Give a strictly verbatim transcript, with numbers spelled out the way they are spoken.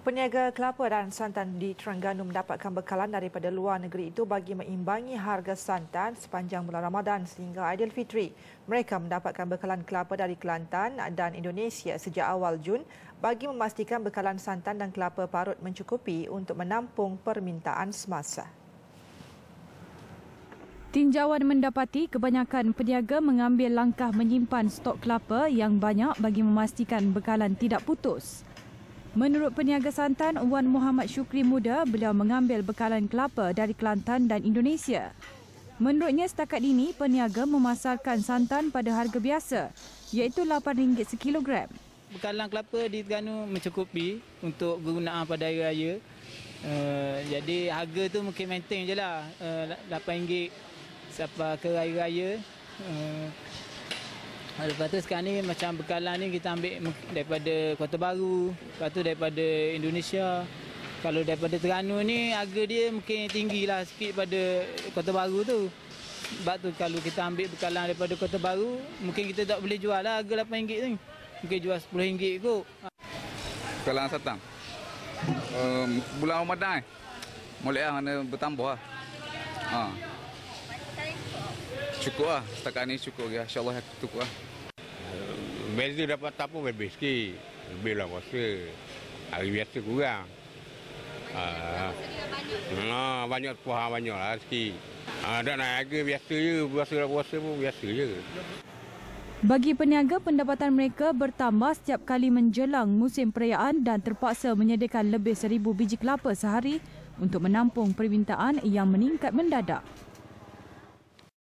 Peniaga kelapa dan santan di Terengganu mendapatkan bekalan daripada luar negeri itu bagi meimbangi harga santan sepanjang bulan Ramadan sehingga Aidilfitri. Mereka mendapatkan bekalan kelapa dari Kelantan dan Indonesia sejak awal Jun bagi memastikan bekalan santan dan kelapa parut mencukupi untuk menampung permintaan semasa. Tinjauan mendapati kebanyakan peniaga mengambil langkah menyimpan stok kelapa yang banyak bagi memastikan bekalan tidak putus. Menurut peniaga santan Wan Muhammad Syukri Muda, beliau mengambil bekalan kelapa dari Kelantan dan Indonesia. Menurutnya setakat ini peniaga memasarkan santan pada harga biasa iaitu lapan ringgit sekilogram. Bekalan kelapa di Terengganu mencukupi untuk kegunaan pada hari raya. Uh, jadi harga tu mungkin maintain je lah uh, lapan ringgit sampai ke hari raya. Uh, Lepas tu sekarang ni macam bekalan ni kita ambil daripada Kota Baru, lepas tu daripada Indonesia. Kalau daripada Terengganu ni harga dia mungkin tinggi lah sikit pada Kota Baru tu. Sebab tu kalau kita ambil bekalan daripada Kota Baru, mungkin kita tak boleh jual lah harga lapan ringgit ni. Mungkin jual sepuluh ringgit kot. Bekalan santan. Um, bulan Ramadan mulai lah mana bertambah lah. Ha. Cukup lah, setakat ni cukup ya. InsyaAllah cukup lah. Beza dapat tak pun lebih sikit. Lebih lah puasa. Hari biasa kurang. Uh, nah, banyak puasa banyak lah sikit. Uh, dan harga biasa je, puasa-puasa pun biasa je. Bagi peniaga, pendapatan mereka bertambah setiap kali menjelang musim perayaan dan terpaksa menyediakan lebih seribu biji kelapa sehari untuk menampung permintaan yang meningkat mendadak.